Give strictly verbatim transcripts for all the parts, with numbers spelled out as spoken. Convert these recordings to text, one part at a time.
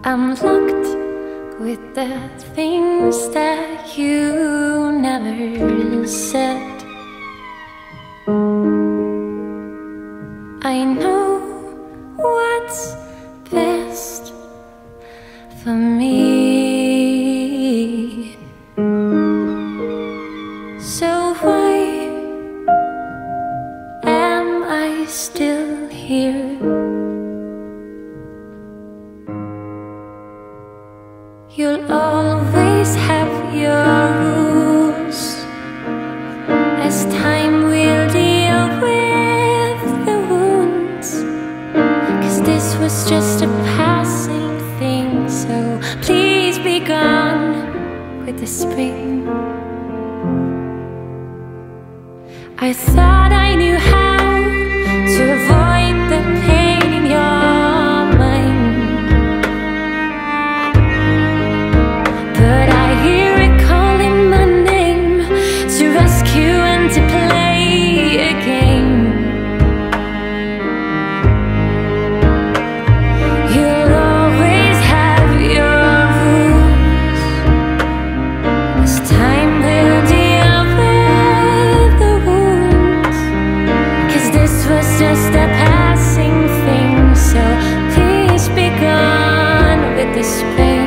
I'm locked with the things that you never said. I know what's best for me. So why am I still here? You'll always have your rules. As time will deal with the wounds, 'cause this was just a passing thing. So please be gone with the spring. I thought I knew how to avoid the pain in your mind, but I hear it calling my name to rescue and to play a game. You'll always have your rules. As time will deal with the wounds, 'cause this was just a passing thing. So please be gone with the spring.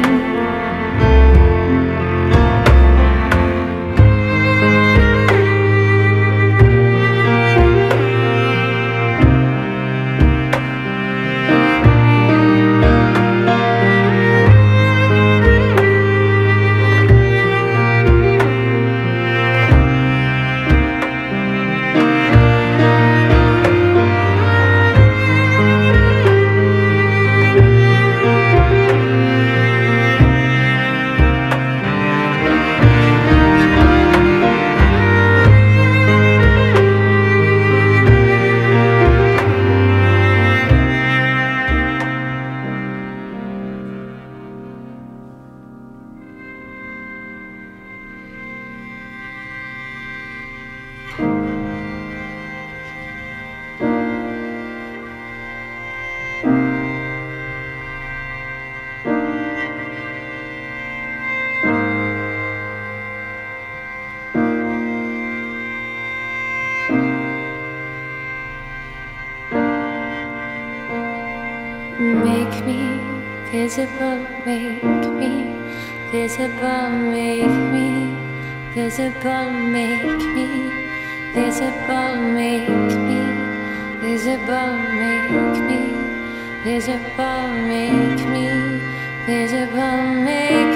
Make me visible, make me visible, make me visible, make me visible, make me visible, make me visible, make me visible, make